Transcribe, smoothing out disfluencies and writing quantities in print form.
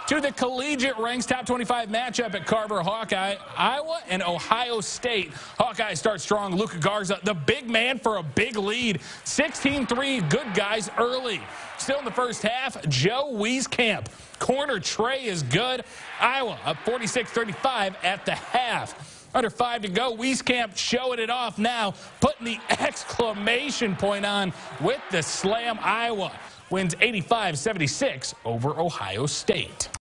To the collegiate ranks top 25 matchup at Carver Hawkeye, Iowa and Ohio State. Hawkeye starts strong. Luka Garza, the big man for a big lead. 16-3, good guys early. Still in the first half, Joe Wieskamp. Corner tray is good. Iowa up 46-35 at the half. Under 5 to go, Wieskamp showing it off now, putting the exclamation point on with the slam. Iowa wins 85-76 over Ohio State.